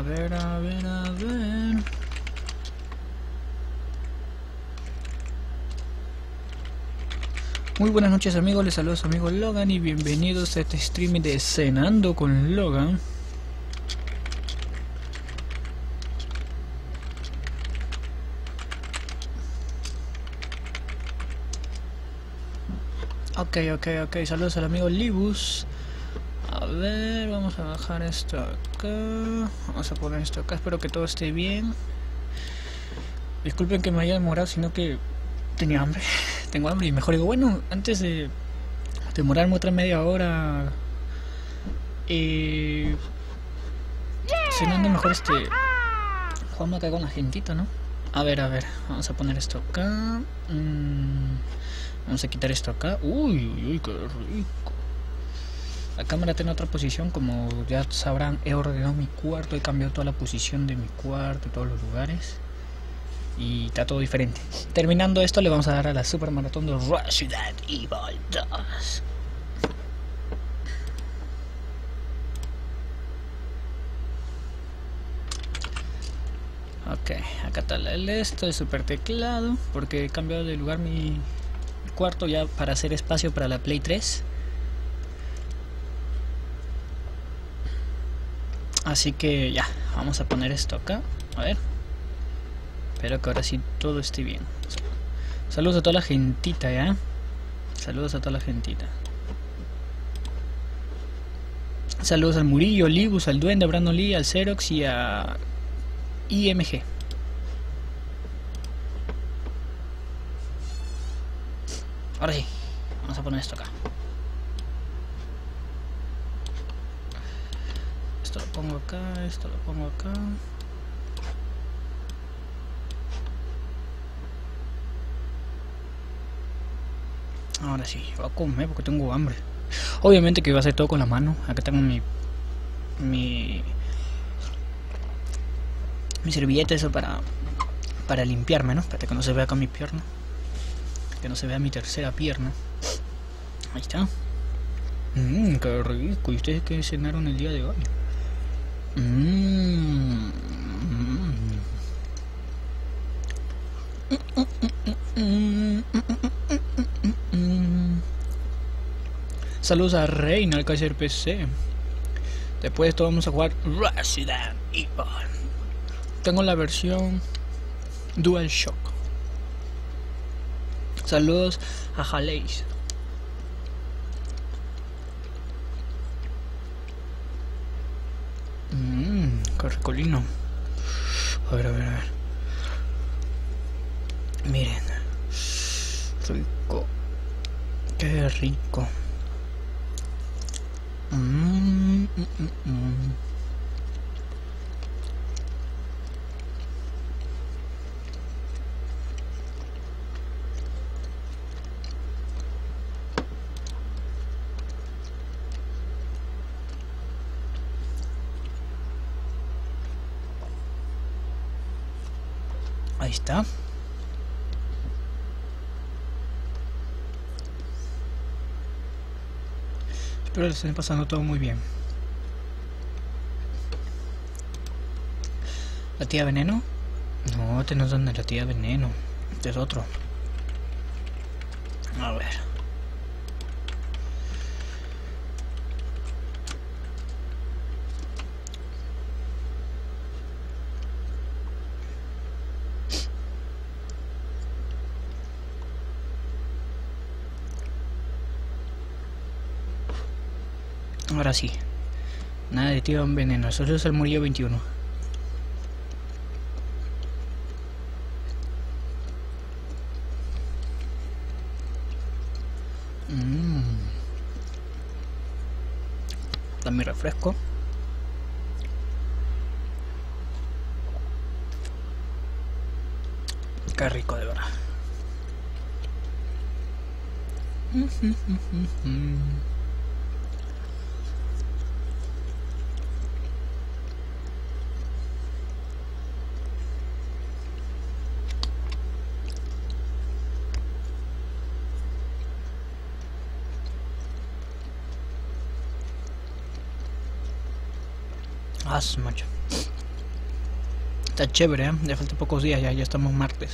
A ver, a ver, a ver. Muy buenas noches amigos, les saluda su amigo Logan y bienvenidos a este streaming de Cenando con Logan. Ok, saludos al amigo Libus. A ver, vamos a bajar esto acá. Vamos a poner esto acá, espero que todo esté bien. Disculpen que me haya demorado, sino que tenía hambre. Tengo hambre y mejor digo, bueno, antes de demorarme otra media hora cenando, mejor jugando acá con la gentita, ¿no? A ver, vamos a poner esto acá. Vamos a quitar esto acá. Uy, qué rico. La cámara tiene otra posición, como ya sabrán, he ordenado mi cuarto, he cambiado toda la posición de mi cuarto, todos los lugares. Y está todo diferente. Terminando esto, le vamos a dar a la super maratón de Resident Evil 2. Ok, acá está esto de super teclado, porque he cambiado de lugar mi cuarto ya para hacer espacio para la Play 3. Así que ya, vamos a poner esto acá. A ver. Espero que ahora sí todo esté bien. Saludos a toda la gentita, ¿ya? Saludos a toda la gentita. Saludos al Murillo, Libus, al Duende, a Brandon Lee, al Xerox y a IMG. Ahora sí, vamos a poner esto acá. Esto lo pongo acá, esto lo pongo acá. Ahora sí, voy a comer porque tengo hambre. Obviamente que voy a hacer todo con la mano. Acá tengo mi servilleta, eso para limpiarme, ¿no? Para que no se vea acá mi pierna. Que no se vea mi tercera pierna. Ahí está. Qué rico. ¿Y ustedes qué cenaron el día de hoy? Saludos a Reina, al Kaiser PC. Después de esto vamos a jugar Resident Evil. Tengo la versión DualShock. Saludos a Jaleis. Qué ricolino. A ver. Miren. Rico. Qué rico. Ahí está. Espero les estén pasando todo muy bien. ¿La tía Veneno? No, este no es donde la tía Veneno. Este es otro. A ver. Ahora sí. Nada de tío Veneno, solo es el Murillo 21. Da mi refresco. Qué rico, de verdad. Macho. Está chévere, ¿eh? Ya faltan pocos días, ya estamos martes.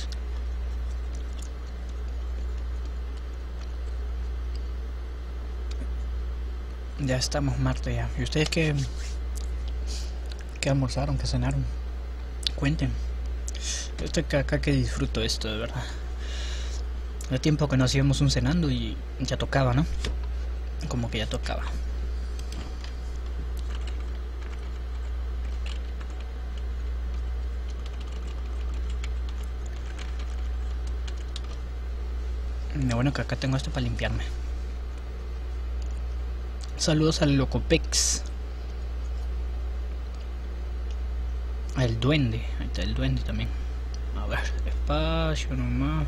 Ya estamos martes ya. ¿Y ustedes qué almorzaron, qué cenaron? Cuenten. Estoy acá que disfruto esto, de verdad. Hace tiempo que no hacíamos un cenando y ya tocaba, ¿no? Como que ya tocaba. Lo bueno que acá tengo esto para limpiarme. Saludos al Locopex. El duende. Ahí está el duende también. A ver, despacio nomás.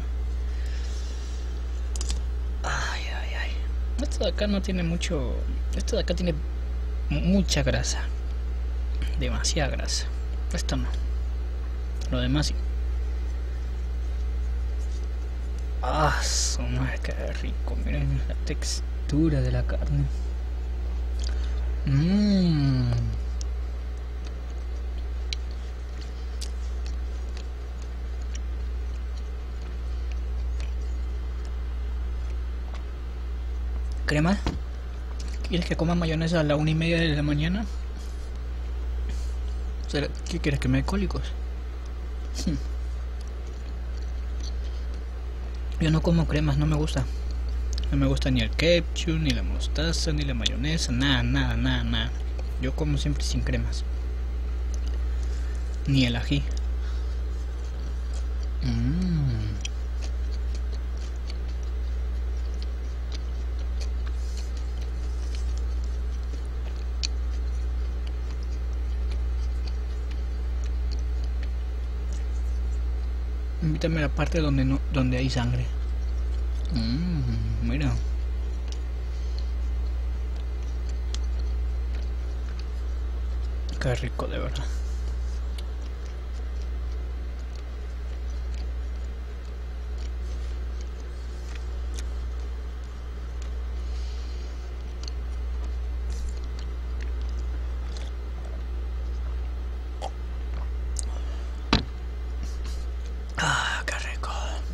Ay. Esto de acá no tiene mucho. Esto de acá tiene mucha grasa. Demasiada grasa. Esto no. Lo demás sí. Ah, qué rico. Miren la textura de la carne. ¿Crema? ¿Quieres que coma mayonesa a la 1:30 de la mañana? ¿Qué quieres, que me dé cólicos? Yo no como cremas, no me gusta. No me gusta ni el ketchup, ni la mostaza, ni la mayonesa, nada. Yo como siempre sin cremas. Ni el ají. Invítame a la parte donde hay sangre. Mira. Qué rico, de verdad. Qué rico.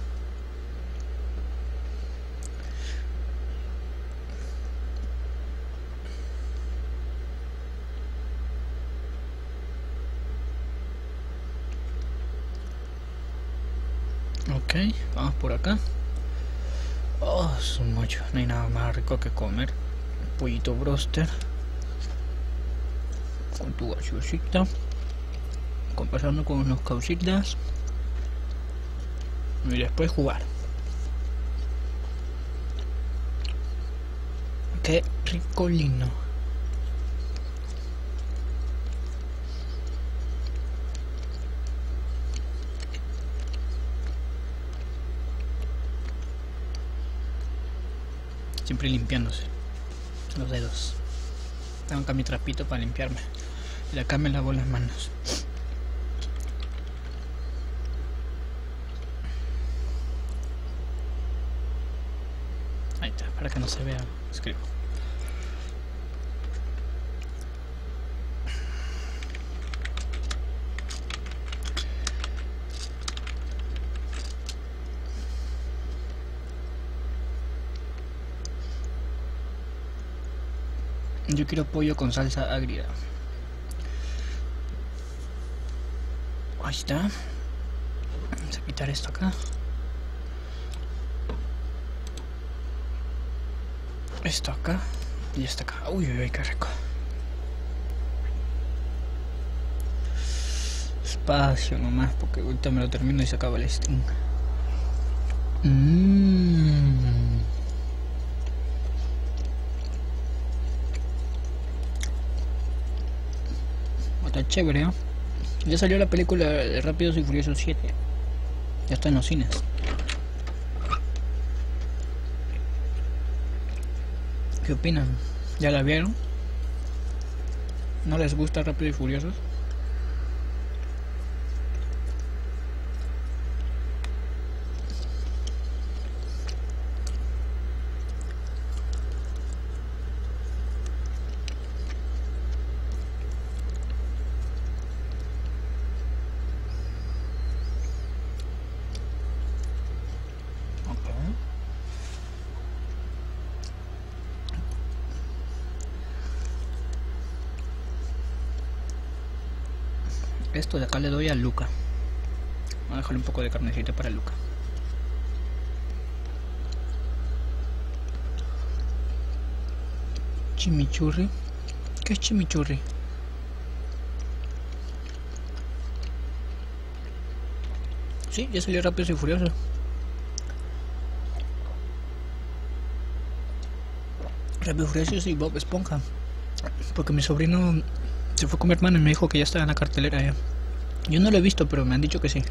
Ok, vamos por acá. Oh, su macho, no hay nada más rico que comer. Pollito broster con tu gaseosita, conversando con unos causitas y después jugar. Qué rico lindo. Siempre limpiándose los dedos. Tengo acá mi trapito para limpiarme. Y acá me lavo las manos. Ahí está, para que no se vea, escribo. Yo quiero pollo con salsa agria. Ahí está. Vamos a quitar esto acá. Esto acá. Y esto acá. Uy, qué rico. Espacio nomás, porque ahorita me lo termino y se acaba el sting. Está chévere, ¿no? Ya salió la película de Rápidos y Furiosos 7. Ya está en los cines. ¿Qué opinan? ¿Ya la vieron? ¿No les gusta Rápidos y Furiosos? Esto de acá le doy a Luca. Voy a dejarle un poco de carnecita para Luca. Chimichurri. ¿Qué es chimichurri? Sí, ya salió Rápidos y Furiosos. Rápidos y Furiosos y Bob Esponja. Porque mi sobrino se fue con mi hermano y me dijo que ya estaba en la cartelera ya. Yo no lo he visto, pero me han dicho que sí.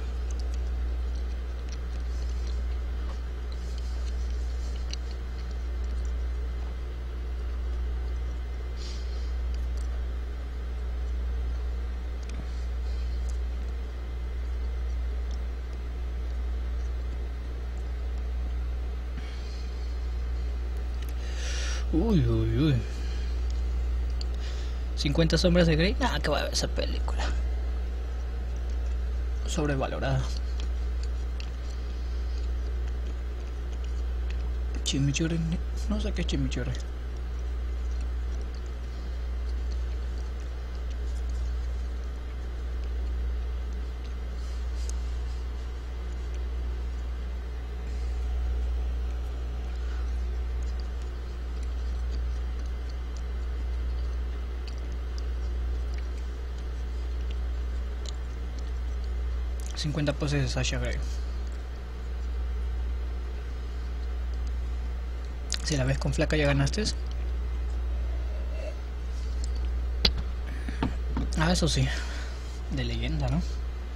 Uy, uy, uy. 50 sombras de Grey. Nada, que va a ver esa película. Sobrevalorada. Chimichurri. No sé qué es chimichurri. ...50 poses de Sasha Grey. Si la ves con flaca ya ganaste. Ah, eso sí. De leyenda, ¿no?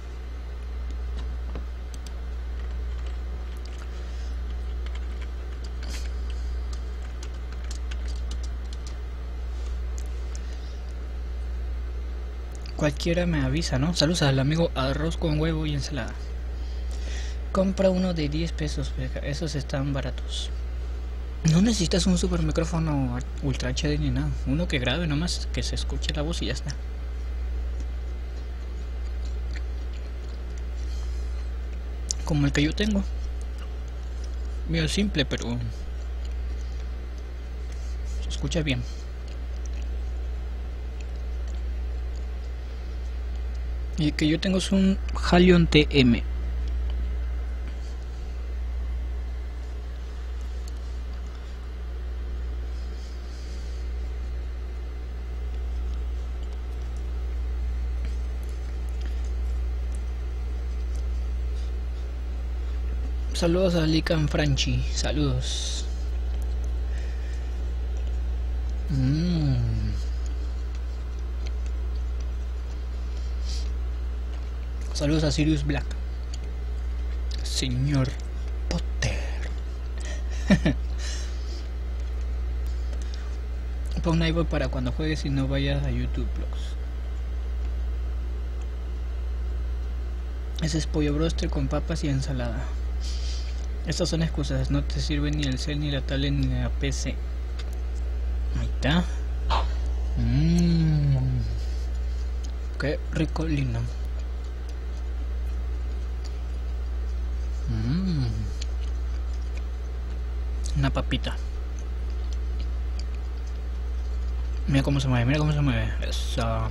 Cualquiera me avisa, ¿no? Saludos al amigo Arroz con Huevo y Ensalada. Compra uno de 10 pesos, esos están baratos. No necesitas un super micrófono ultra HD ni nada. Uno que grabe nomás, que se escuche la voz y ya está. Como el que yo tengo. Mío simple, pero se escucha bien. Y el que yo tengo es un Halion TM. Saludos a Lican Franchi, saludos. Saludos a Sirius Black. Señor Potter. Pon iVoox para cuando juegues y no vayas a YouTube Vlogs. Ese es pollo broster con papas y ensalada. Estas son excusas, no te sirven ni el cel, ni la tablet, ni la PC. Ahí está. Qué rico, lindo. Una papita. Mira cómo se mueve, mira cómo se mueve. Eso.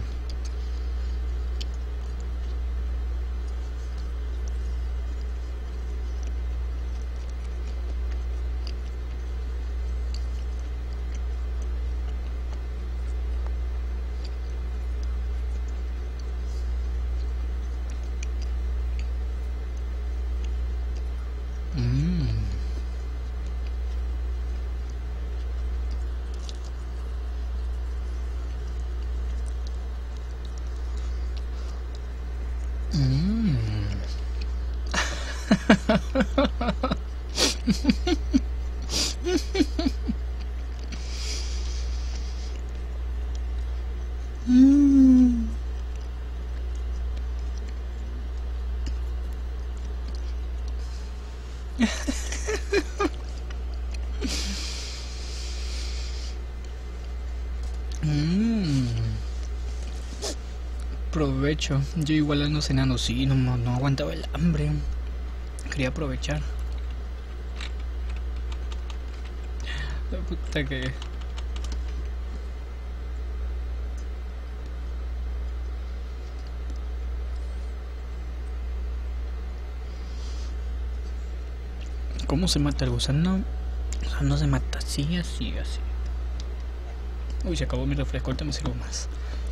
Provecho. Yo igual ando cenando, sí, no aguantaba el hambre. Quería aprovechar. La puta que... ¿Cómo se mata el gusano? No se mata así, así, así. Uy, se acabó mi refresco, ahorita me sirvo más.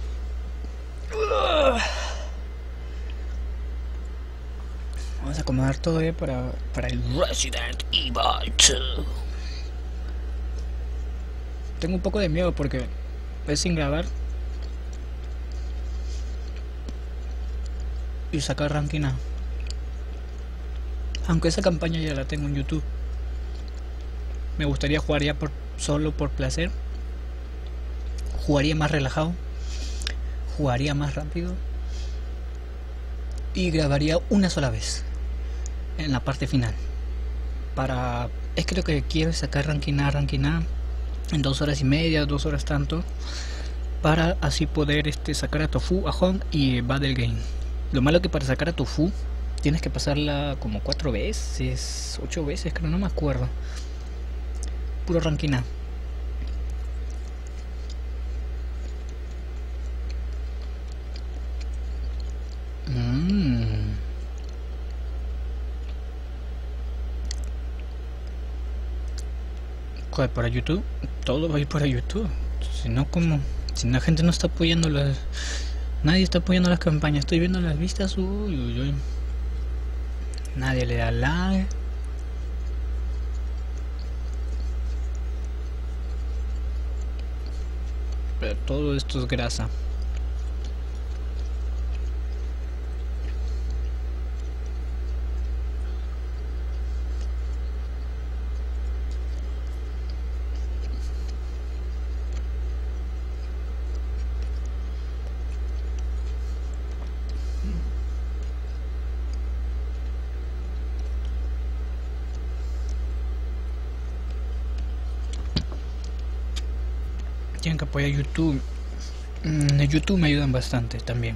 Vamos a acomodar todo para el Resident Evil 2. Tengo un poco de miedo porque es sin grabar y sacar ranking A. Aunque esa campaña ya la tengo en YouTube. Me gustaría jugar ya solo por placer. Jugaría más relajado. Jugaría más rápido. Y grabaría una sola vez. En la parte final. Es que lo que quiero es sacar ranking A en 2 horas y media, 2 horas tanto. Para así poder sacar a Tofu, a Hong y Battle Game. Lo malo que para sacar a Tofu tienes que pasarla como 4 veces, 8 veces, creo, no me acuerdo. Puro ranking A. Joder, para YouTube, todo va a ir para YouTube. Si no, como, si la gente no está apoyando nadie está apoyando las campañas. Estoy viendo las vistas, uy. Nadie le da like. Pero todo esto es grasa. Tienen que apoyar YouTube. En YouTube me ayudan bastante también.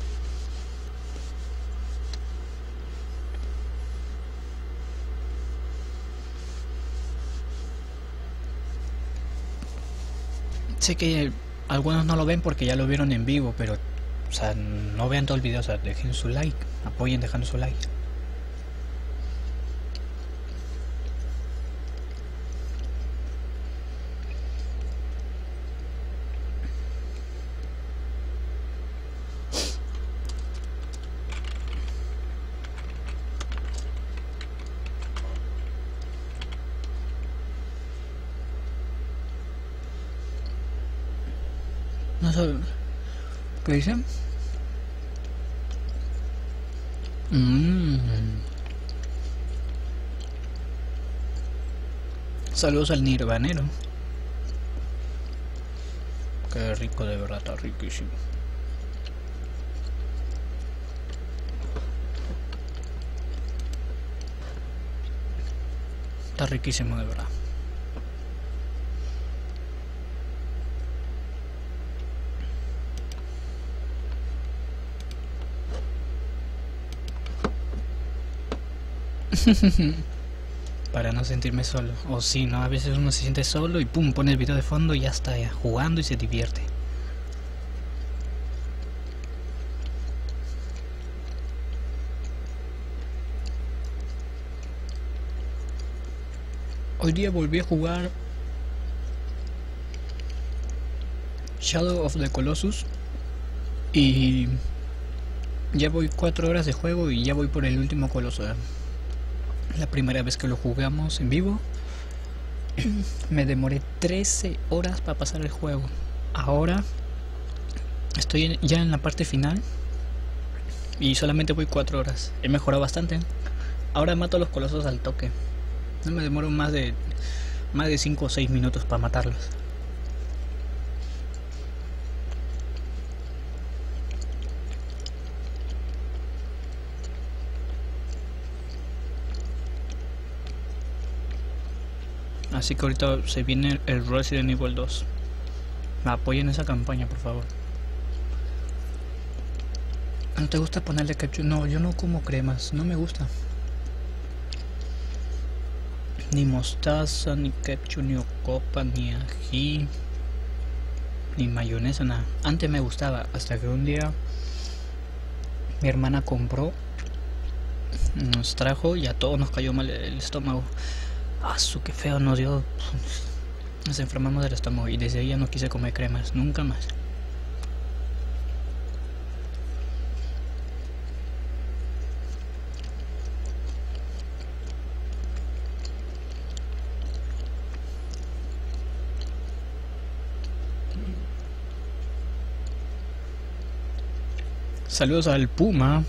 Sé que algunos no lo ven porque ya lo vieron en vivo, pero o sea, no vean todo el video, o sea, dejen su like, apoyen dejando su like. No sé, ¿qué dicen? Saludos al Nirvanero. Qué rico, de verdad, está riquísimo. Está riquísimo, de verdad. Para no sentirme solo. O sí, ¿no? A veces uno se siente solo y pum, pone el video de fondo y ya está, ya, jugando y se divierte. Hoy día volví a jugar Shadow of the Colossus y ya voy 4 horas de juego y ya voy por el último coloso. La primera vez que lo jugamos en vivo me demoré 13 horas para pasar el juego. Ahora estoy ya en la parte final y solamente voy 4 horas. He mejorado bastante. Ahora mato a los colosos al toque. No me demoro más de 5 o 6 minutos para matarlos. Así que ahorita se viene el Resident Evil 2. Apoyen esa campaña, por favor. ¿No te gusta ponerle ketchup? No, yo no como cremas, no me gusta. Ni mostaza, ni ketchup, ni ocopa, ni ají, ni mayonesa, nada. Antes me gustaba, hasta que un día mi hermana compró nos trajo y a todos nos cayó mal el estómago. Qué feo nos dio. Nos enfermamos del estómago y desde ahí ya no quise comer cremas, nunca más. Saludos al Puma.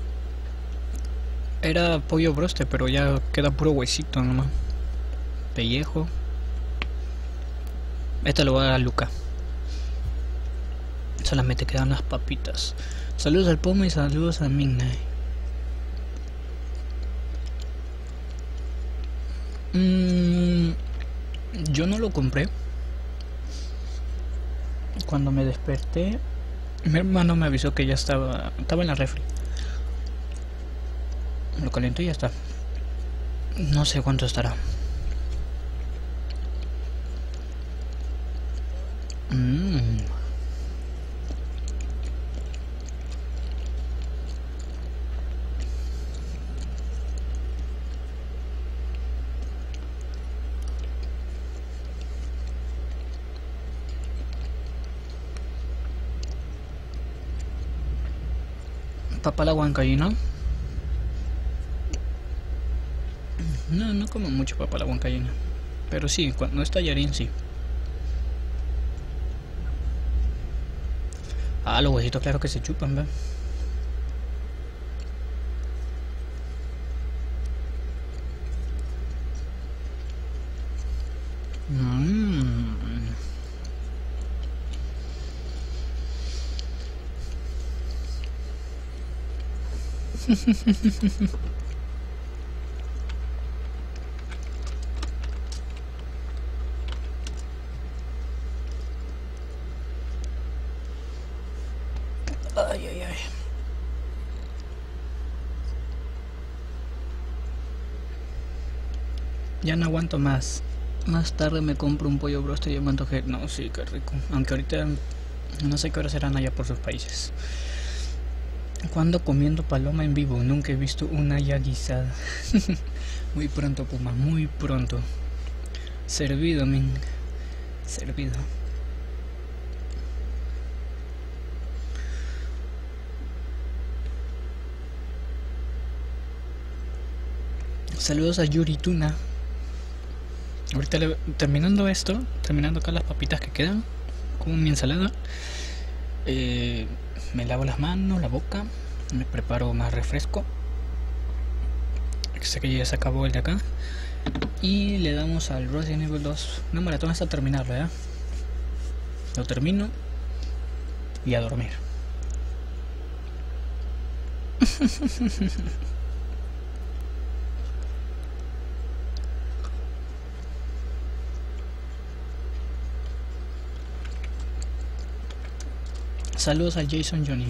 Era pollo broste, pero ya queda puro huesito nomás. Pellejo. Este lo voy a dar a Luca. Solamente quedan las papitas. Saludos al Puma y saludos a Midnight. Yo no lo compré. Cuando me desperté, mi hermano me avisó que ya estaba en la refri. Lo calentó y ya está. No sé cuánto estará. Papa la huancaína. No como mucho papa la huancaína. Pero sí, cuando es tallarín sí. Los huesitos claro que se chupan, ¿ve? Ay. Ya no aguanto más. Más tarde me compro un pollo broster y me antojé. No, sí, qué rico. Aunque ahorita no sé qué horas serán allá por sus países. Cuando comiendo paloma en vivo, nunca he visto una ya guisada. Muy pronto, Puma, muy pronto. Servido, men. Servido. Saludos a Yuri Tuna. Ahorita terminando esto, terminando acá las papitas que quedan, con mi ensalada, me lavo las manos, la boca, me preparo más refresco. Sé que ya se acabó el de acá. Y le damos al Resident Evil 2. Una maratón hasta terminarlo, ¿ya? Lo termino y a dormir. Saludos a Jason Johnny.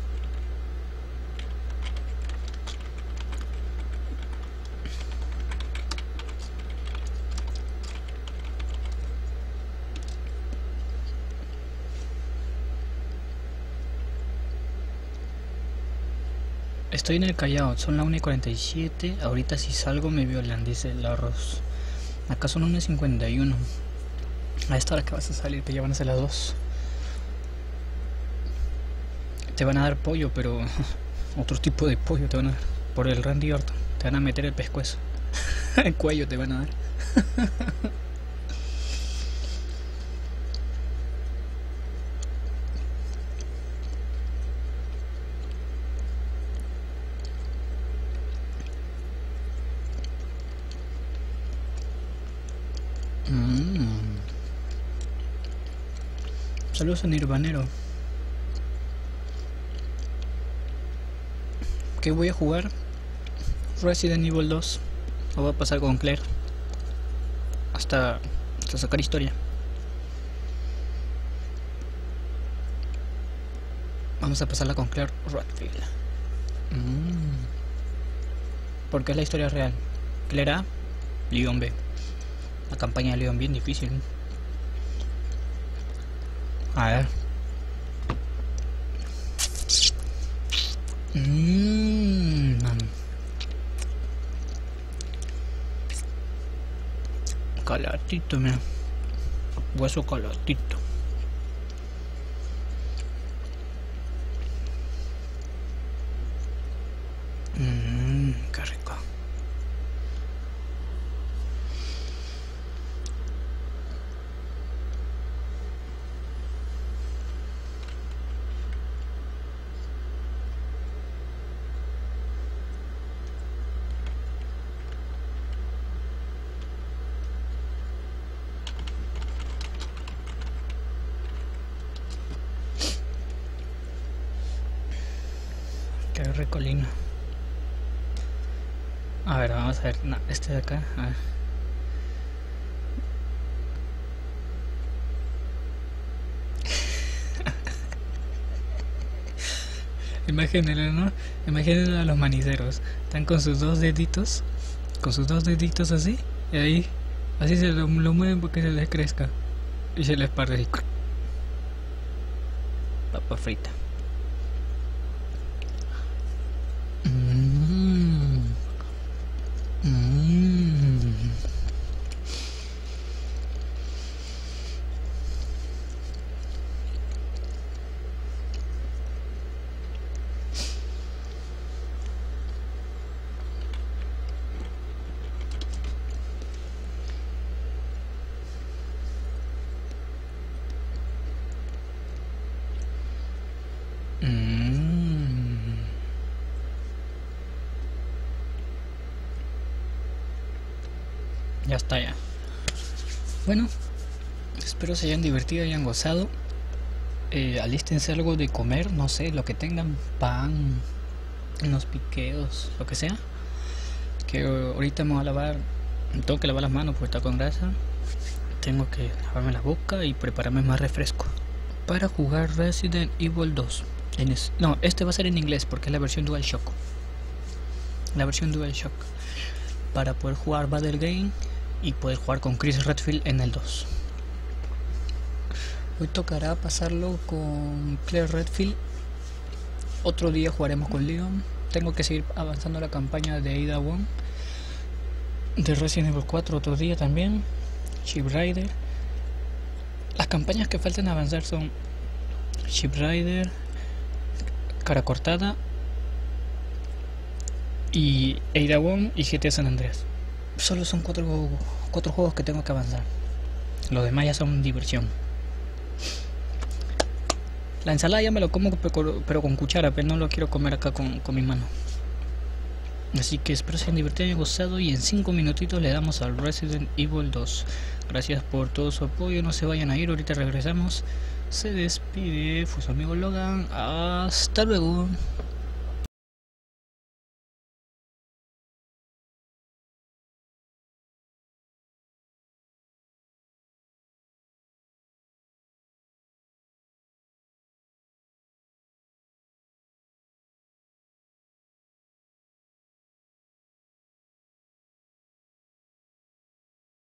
Estoy en el Callao, son las 1:47. Ahorita si salgo me violan, dice el arroz. Acá son 1:51. A esta hora que vas a salir te llevan a ser las 2. Te van a dar pollo, pero otro tipo de pollo te van a dar. Por el Randy Orton, te van a meter el pescuezo. El cuello te van a dar. Saludos a Nirvanero. ¿Qué voy a jugar? Resident Evil 2. Lo voy a pasar con Claire hasta sacar historia. Vamos a pasarla con Claire Redfield. Porque es la historia real. Claire A, Leon B. La campaña de Leon bien difícil. A ver. calatito, mira. Hueso calatito. Qué rico. Qué ricolino. A ver, vamos a ver. No, este de acá. A ver. Imagínenlo, ¿no? Imagínenlo a los maniceros. Están con sus dos deditos. Con sus dos deditos así. Y ahí. Así se lo mueven porque se les crezca. Y se les parte así. Papa frita. Ya está ya. Bueno, espero se hayan divertido y hayan gozado. Alístense algo de comer, no sé, lo que tengan, pan, unos piqueos, lo que sea. Que ahorita me voy a lavar, tengo que lavar las manos porque está con grasa. Tengo que lavarme la boca y prepararme más refresco para jugar Resident Evil 2. No, este va a ser en inglés porque es la versión DualShock. La versión DualShock. Para poder jugar Battle Game y poder jugar con Chris Redfield en el 2. Hoy tocará pasarlo con Claire Redfield. Otro día jugaremos con Leon. Tengo que seguir avanzando la campaña de Ada Wong de Resident Evil 4 otro día también. Ship Rider. Las campañas que faltan avanzar son Ship Rider, Cara Cortada y Ada Wong y GTA San Andreas. Solo son cuatro juegos que tengo que avanzar. Los demás ya son diversión. La ensalada ya me lo como pero con cuchara, pero no lo quiero comer acá con mi mano. Así que espero se hayan divertido y gozado. Y en 5 minutitos le damos al Resident Evil 2. Gracias por todo su apoyo. No se vayan a ir, ahorita regresamos. Se despide, fue su amigo Logan. Hasta luego.